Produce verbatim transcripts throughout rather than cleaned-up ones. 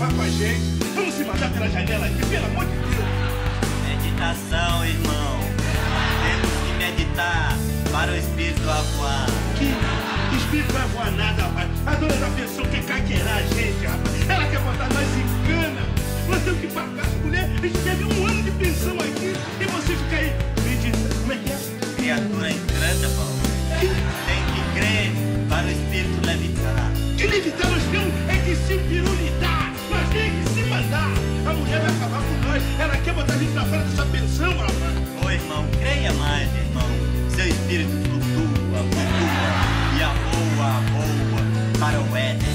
acabar com a gente. Vamos se mandar pela janela aqui, pelo amor de Deus. Meditação, irmão. Temos que meditar para o espírito voar. Que espírito vai voar nada, rapaz. A dona da pensão quer caquerar a gente, rapaz. Ela quer botar nós em cana. Nós temos que pagar essa mulher. A gente deve um ano de pensão aqui. E você fica aí meditando. Como é que é? Criatura incrédula, Paulo. Tem que crer para o espírito levitar. Que levitar nós temos é que se pirulitar. Nós temos que se mandar. A mulher vai acabar com nós. Ela quer botar a gente na frente dessa pensão, rapaz. Ô, irmão, creia mais, irmão. Seu espírito flutua, flutua. E a voa, voa para o Éden.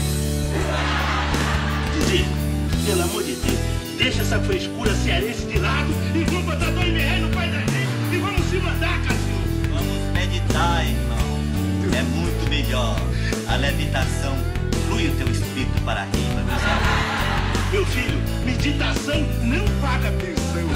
Didi, pelo amor de Deus, deixa essa frescura cearense de lado e vamos botar dois mil reais no pai da gente e vamos se mandar, cachorro. Vamos meditar, irmão. É muito melhor. A levitação flui o teu espírito para riba, meus amigos. Meu filho, meditação não paga pensão.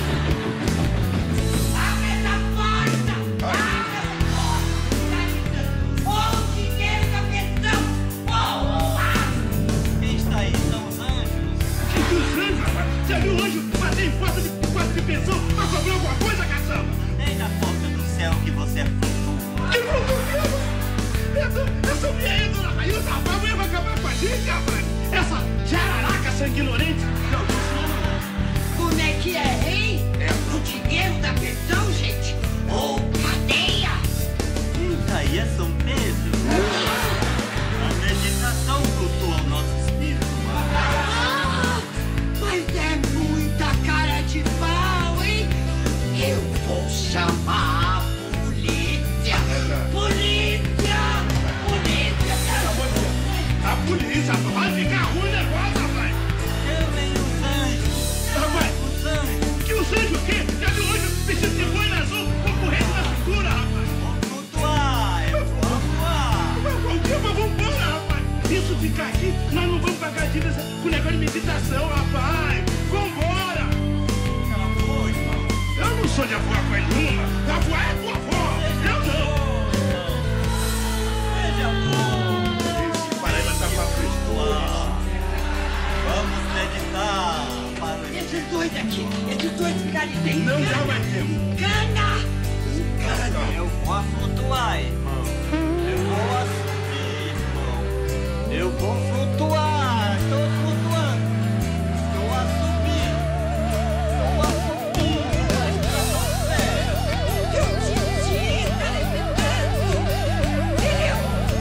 Abre essa porta! Abre essa porta! O dinheiro da pensão! Boa! Quem está aí são os anjos. Que dos anjos, rapaz? Já viu o anjo bater em porta de quarto de pensão pra cobrar alguma coisa, caçamba? Nem na porta do céu que você flutua. Que flutua? Essa, essa mulher aí, dona Railda, rapaz, a mulher vai acabar com a gente, rapaz. Essa jararaca sanguinolente. Não, não. Como é que é, hein? O dinheiro da pensão, gente? Ou cadeia? Eita, aí é São Pedro. A meditação flutua o nosso espírito, mano. Ah, mas é muita cara de pau, hein? Eu vou chamar a polícia! Polícia! Polícia! A polícia, vai ficar ruim o negócio, rapaz. Eu nem os anjos. Rapaz, Os anjos. que o anjo o quê? Já viu o anjo vestido de boina azul com corrente na cintura, rapaz? Vou flutuar, eu vou flutuar. O que, mas vambora, rapaz? Isso ficar aqui, nós não vamos pagar dívidas com negócio de meditação, rapaz. Vambora. Cala a boca, irmão. Eu não sou de avó nenhuma. A avó é tua avó. Eu não. Seja bom. Esse Paraíba tá pra frescura. Vamos meditar para o Esses dois aqui, esses dois ficarem sem Não cana. já vai ter. Cana! Cana! Eu vou flutuar, irmão. Eu vou subir, irmão. Eu vou flutuar. Estou flutuando. Estou a subir. Estou a subir. Eu te disse, eu...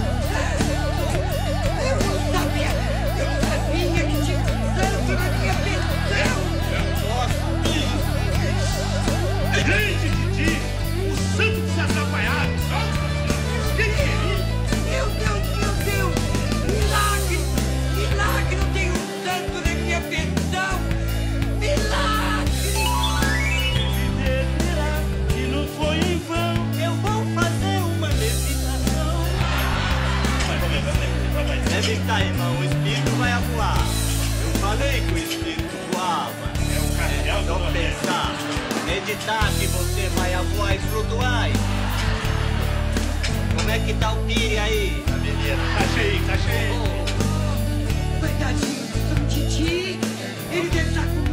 Eu não sabia, eu não sabia que tinha santo na minha pensão. Grande Didi, o santo de se atrapalhar. Que que é isso? Meu Deus, meu Deus! Milagre! Milagre! Eu tenho um santo na minha pensão! Milagre! Se verá que não foi em vão. Eu vou fazer uma levitação. Levitar, irmão. O espírito vai voar. Eu falei que o espírito voava. É o cardeal Então do pensar, meditar que você vai voar e flutuar. Como é que tá o pire aí? A menina, tá cheio, tá cheio. Coitadinho do São Titi! Ele deve estar com